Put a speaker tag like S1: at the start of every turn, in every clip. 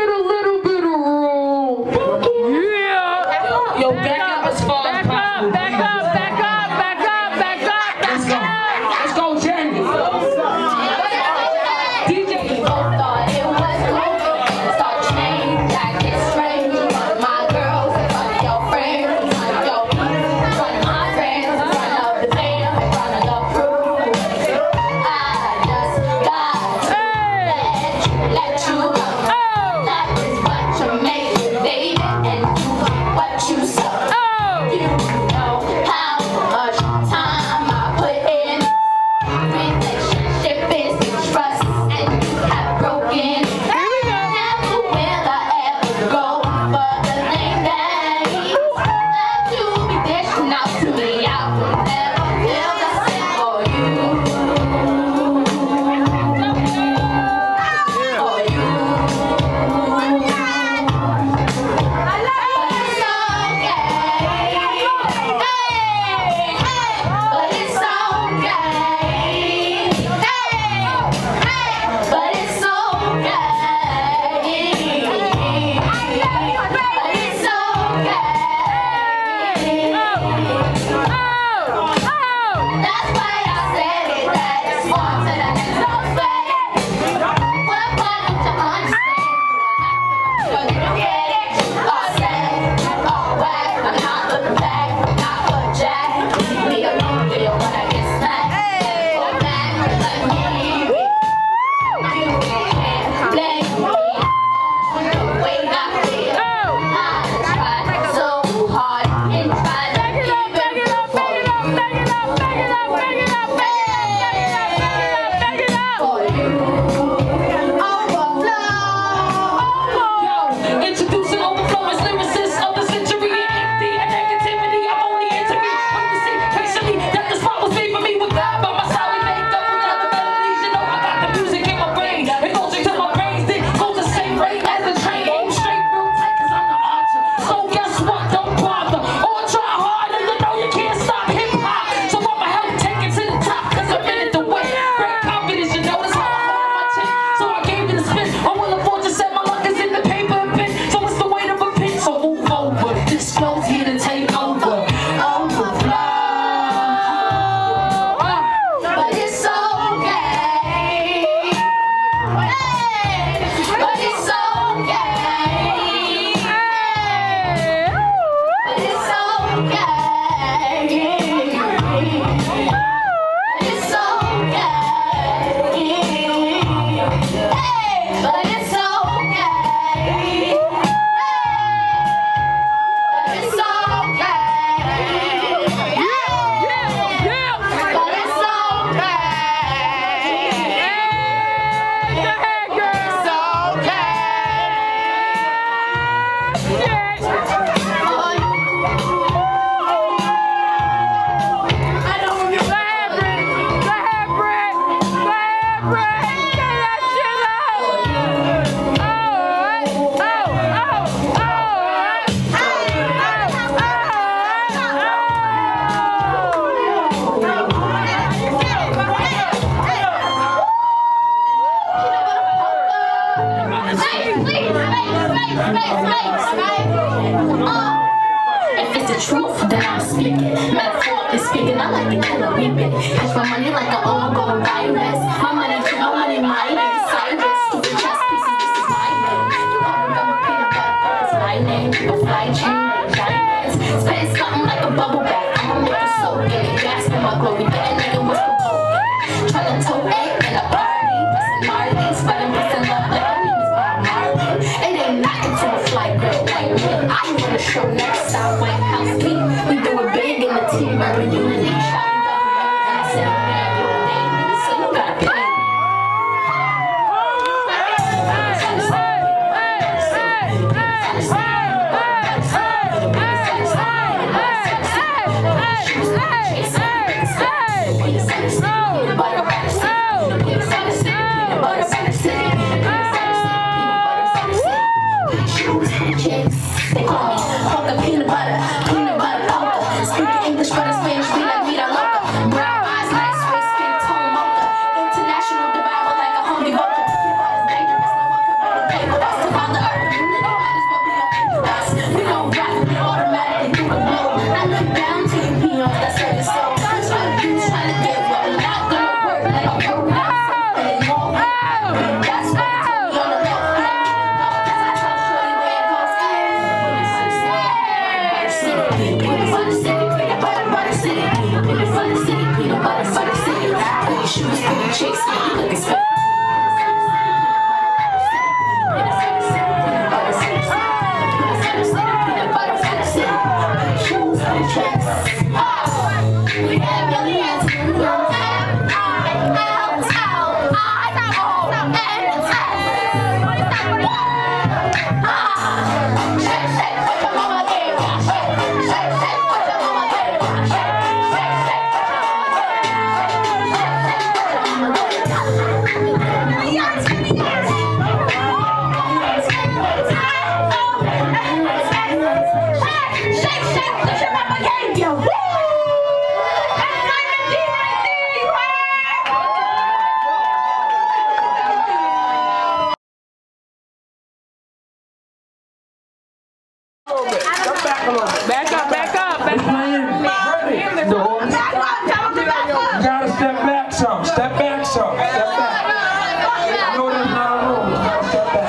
S1: get a little bit of room? Yeah. Yo, back up as far as possible. Back up. Let's go. Let's go, Jenny. DJ.
S2: Thought it was cool. Start change, acting strange. One of my girls, one of your friends, one of your peeps, one of my friends, one of the fam, one of the crew. I just got to let you go. That is what you make, baby, and do what you say. You know how much time I put in. Relationship is trust, and you have broken. Never will I ever go for the lame days. That you be dishing out to me, I will never feel the same for you. For you. But it's okay. But it's that's why I said it, that it's more to the next phase. What part to understand? But you get it, all set, all whack. I'm not looking back, not for Jack. Leave me alone, feel when I get smacked. Go back, let me leave it. You can't blame me on the way I feel. I tried so hard and tried to keep it for you.
S1: Introducing overflowing lyricists of the century, empty and negativity. I'm only into me. I'm to see patiently that the spot was made for me. With God by my side, we make up another melodies. You know I got the music in my brain. It goes into my brains, then goes the same rate as the train. Aim straight, real tight, 'cause I'm the archer. So guess what? Don't bother or try harder. You know you can't stop hip hop. So I'ma help take it to the top, 'cause I'm in it to win. Great confidence, you notice how I hold my chin. So I gave it a spin. I will afford to set my luck is in the paper and pen. So it's the weight of a pin. So move over. This flow's here to take over. Overflow.
S2: But it's okay. But it's okay. But it's okay. It's okay. But it's okay. It's if it's the truth, then I'm speaking. Metaphorically speaking, I like to kill a weeping. Catch my money like an ongoing virus. My money to my money, mine is Cyrus. Stupid chess pieces, this is my name. You all remember peanut butter, it's my name. People fly chain, giants. Spitting something like a bubble bath. I'ma make it soak in it. Gas in my glory, that nigga was provoking. Tryna tote it in a party. Bustin' Marley, spreading peace and love like my name is Bob Marley. It ain't nothing to a flight girl like me. I wanna show next time White House beat. We do it big in the team, urban unity. Shouting double and I said, man, you a baby, so you gotta pay me. They call me Polka peanut butter polka. Speaking English but in Spanish, we like vida loca. Brown eyes, nice face, skin tone mocha. International devour like a homie vocal. Peanut butter's dangerous, no one can pay the paper. That's about the earth.
S1: Back up, back up, back up.
S3: You gotta step back some, step back some, step back. I know that's not a rule, you gotta step back.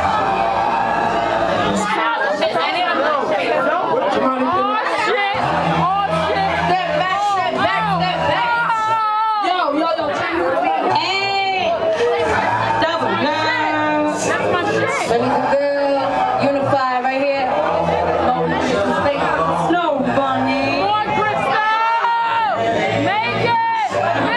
S1: Unified right here. Snow bunny. More Crystal! Make it!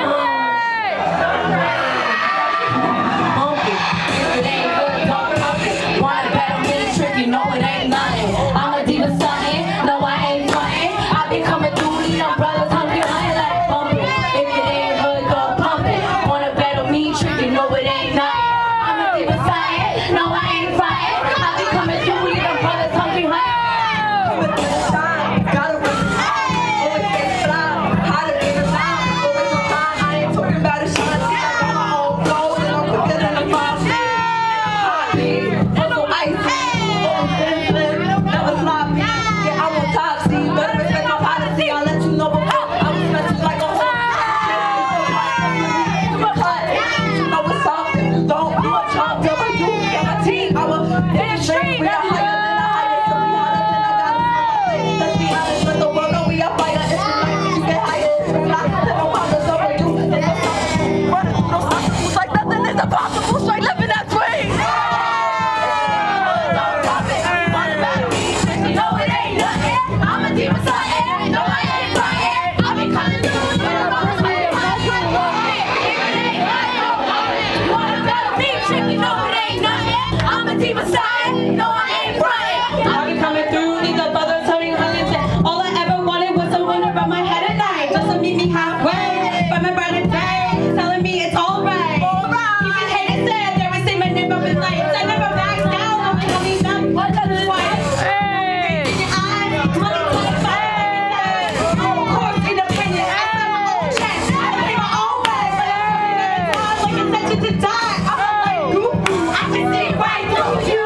S1: If it ain't good, don't pump it. Wanna battle me, tricky, no it ain't nothing. I'm a diva something, no I ain't frontin'. I be coming through these umbrellas, hungry, I ain't like bump it. If it ain't good, don't pump it. Wanna battle me, tricky, no it ain't nothing. I'm a diva something, no I ain't frontin'. Coming through with them brothers hungry, coming through the shine, gotta win the time. Always stay fly, hotter than the line. Always on time, I ain't talking about a shine. See, I got my own gold and I'm quicker than the boss. Hot beat, hustle icy, never sloppy. Yeah, I'm on top, see, better respect my policy. I'll let you know before I was messing like a whole. You know what's up, if you don't, you a chump, W, got my team, I will. We are higher than the highest, so we hotter than I got it. Let's be honest, let the world know we are fire. It's the life, you get higher, it's the life. Let no problems over you. Running through those obstacles like nothing is impossible. Straight living that dream. Don't stop it. Wanna battle me? You know it ain't nothing. I'm a demon something. No, I ain't trying. I be coming through. You know I'm saying. Wanna battle me? You know it ain't nothing. I'm a demon something. No, I ain't frontin'. I be coming through, these are brothers turning hundreds. All I ever wanted was a wind around my head at night. Just to meet me halfway. From a brighter day, telling me it's alright. Even haters said they would say my name up his lights. I never back down, I'm coming down once or twice. Hey! In your eyes, money to the fire. Of course, independent. I got my own chest. I play my own way. But I'm like intention to die. I'm like, I can see right through you.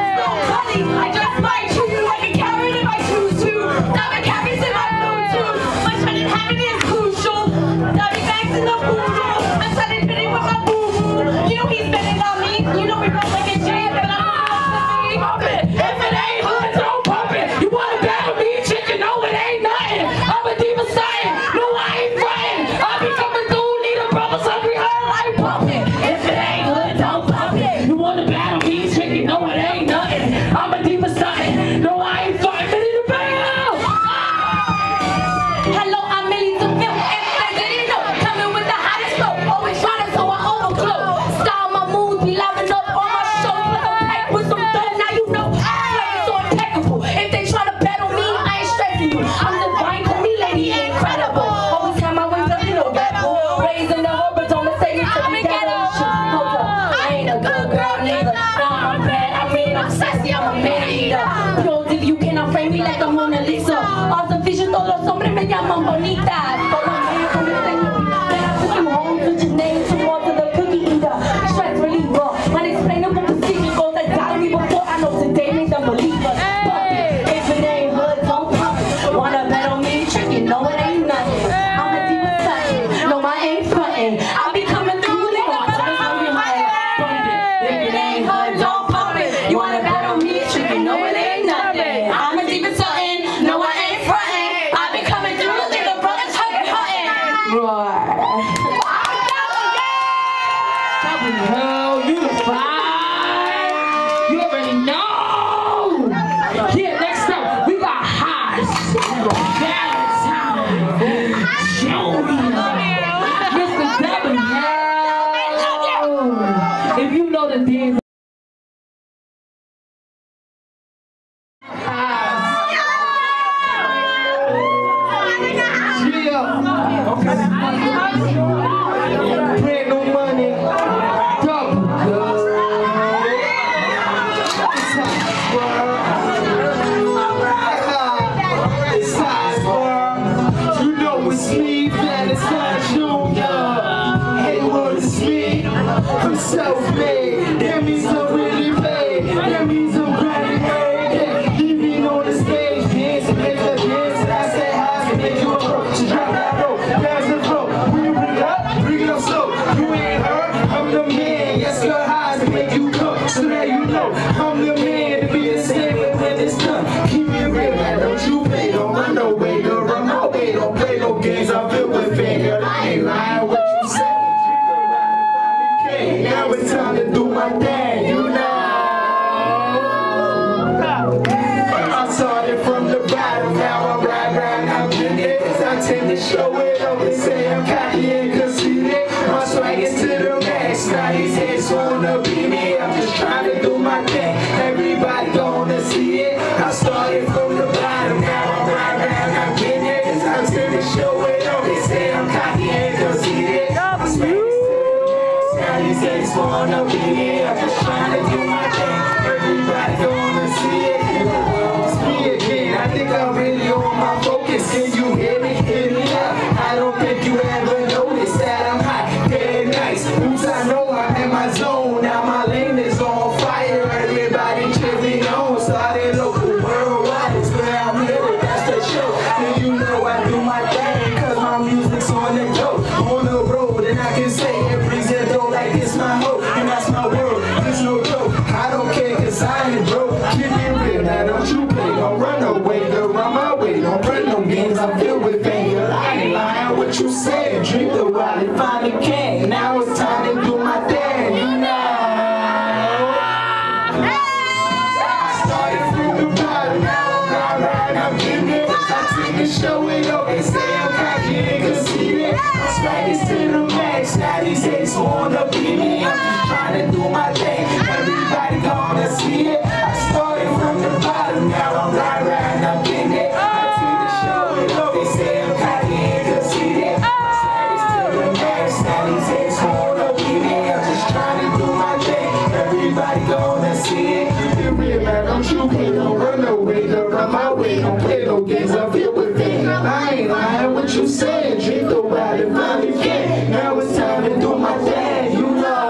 S1: I just might chew you like a carrot if I choose to. Diamond carrots in my Bluetooth. My trending habit is crucial. Diamond bags in the food. I'm sudden fitting with my boo-boo. You know he's spending on me. You know we roll like a jam, but I'm pump it. If it ain't hood, don't pump it. You wanna battle me, chick, you know it ain't nothing. I'm a diva something. No, I ain't frontin'. I be coming through, need a brother hungry, I like pump it. If it ain't hood, don't pump it. You wanna battle me, chick, you know it ain't nothing. I'm a diva something. No, I ain't fine. Ready to bang out. Hello, I'm Millie to film. If they didn't know, coming with the hottest flow. Always trying so I overflow. Style my moves, be liven up on my show. Like a pack with some dough. Now you know I'm so impeccable. If they try to battle me, I ain't stressing you. I'm divine, call me lady incredible. Always have my wings up, you know that. Raising the hope, but don't mistake it to be dead. Hold up, I ain't a good girl neither. Nah, I'm bad, I mean I'm sassy, I'm a man eater. Pure if you cannot frame me like a Mona Lisa. Awesome vision, todos los hombres me llaman bonita. Follow me from the señorita. Then I took you home, put your name towards the cookie eater. Stress reliever, unexplainable position goes that got me before I know today makes them believers. If it ain't hood, don't pump it. Wanna bet on me, trick, you know it ain't nothing. I'm a diva something, no I ain't frontin'. I be coming through, they gon' tell us how you hide. Pump it, if it ain't hood, don't pump it. You wanna bet on me, trick, you know it ain't nothing. I'm a diva something, no I ain't frontin'. I be coming through, they the brothers huntin'.
S4: Hell, unified. You already know. Yeah, next up, we got Haas, Valentine, Joey, Mr. W. If you know the dance.
S3: Print no money, double good. It's hot, boy. You know it's me, Valentine Jr. Hey, what is me? I'm self-made. That means I'm really paid. That means I'm ready made. Even on the stage, dancing, show it off. They say I'm cocky and conceited. My swag is to the max. Now these heads wanna be me. I'm just trying to do my thing. Everybody gonna see it. I started from the bottom, now I'm right around, I'm getting it. Cause I'm here to show it off. They say I'm cocky and conceited. My swag is to the max. Now these heads wanna be me. I'm just trying to do my thing. Everybody gonna see it. It's me again. I think I'm really on my focus. Can you hear me? Hear me out. I don't think you ever noticed that I'm hot, dead nice. Oops, I know I'm in my zone. Now my lane is on fire. Everybody cheer me on. Started local, worldwide is where I'm headed. That's the show. And you know I do my thing. Cause my music's on the go. On the road, and I can say it brings it though like it's my hope. And that's my world. There's no joke. I don't care cause I ain't broke. Keep it real, now don't you play. Don't run away, girl, run my way. Don't run no games, I'm filled with pain. Girl, I ain't lying what you said. Drink the water, find a can. Now it's time to do my thing, you know. I started from the bottom, now I'm right, I'm getting it. I take a show it up, they say I'm cocky and conceited. My swag is to the max, now these haters wanna be me. I'm just trying to do my thing, everybody gonna see it. I started from the bottom, now I'm right around, I'm getting it. I take the show it up, they say I'm cocky and conceited. My swag is to the max, now these haters wanna be me. I'm just trying to do my thing, everybody gonna see it. Keep it real, man, don't you play, don't run away, don't run my way, don't play no games, I'm filled with pain. I ain't lying what you said, drink the water, find a can. Now it's time to do my thing, you know.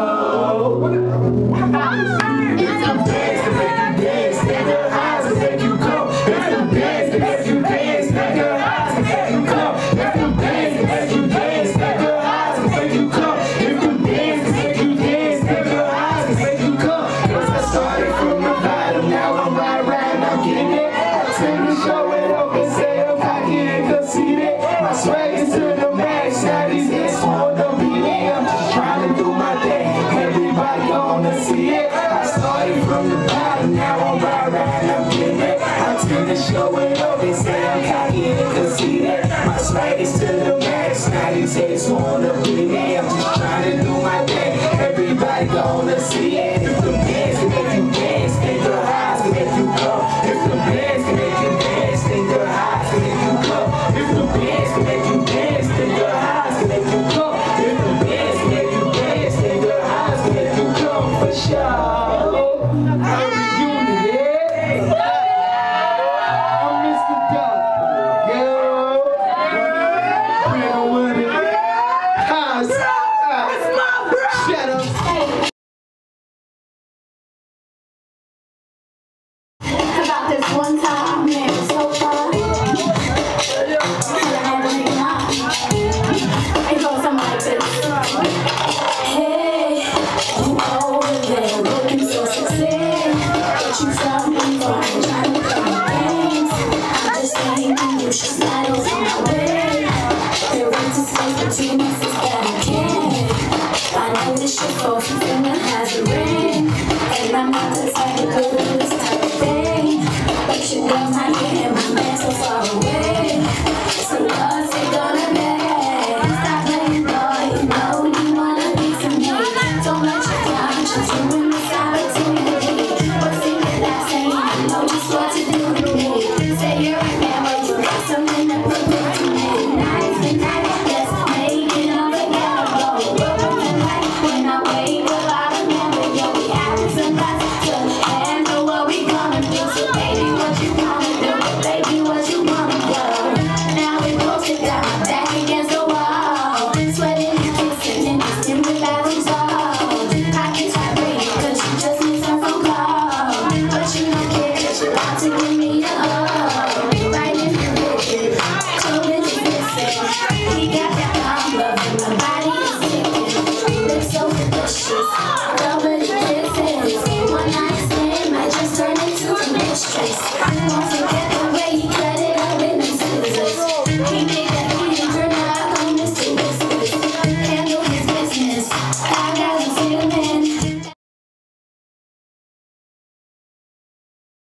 S3: It's the best to make you dance, nigga, highs to make you come. It's the best to make you dance, nigga, highs to make you come. It's the best to make you dance, nigga, highs to make you come. It's the best to make you dance, nigga, highs to make you come. Cause I started from the bottom, now I'm right around, I'm getting it. I tend to show it up and say I'm cocky and conceited. My swag is to the max, now these hits wanna be me. I'm just trying to do my thing, everybody gonna see it. I started from the bottom, now I'm right around, I'm getting it. I tend to show it up and say I'm cocky and conceited. My swag is to the max, now these hits wanna be me. I'm just trying to do my thing, everybody gonna see it. If the bands can make you dance, then the highs can make you come. If the bands can make you dance, then the highs can make you come. If the bands can make you dance, then the highs can make you come. If the bands can make you dance, then the highs can make you come for sure. I'm reunited. I'm Mr. Duck. Yo. Bring with it. House. Shut up.
S2: About this one time, man, it was so fun. It goes something like this. Hey, you over there looking so sexy. But you tell me why I'm trying to play my games. I'm just saying you should slide over my way. There is a space between us is that I can't. I know this shit goes from finger has a ring. And I'm not the type of girl to do this type of thing. But your girl's not here and my man's so far away. So what's it gonna be? Stop playing boy, you know you wanna be to me. Don't let your conscience ruin this opportunity. What's in it last saying you know just what to do to me. Say you're a man but you got something to prove to me. Nice and nice, let's make it unforgettable. Broken light when I wake up I remember you'll be having some nights to handle what we gonna do. So baby what you wanna do, baby what you wanna do. Now we posted down my back against the wall, sweating and kissing in this dim the bathroom's all. I can try breathing cause you just need some phone call, but you don't care cause you're about to give me a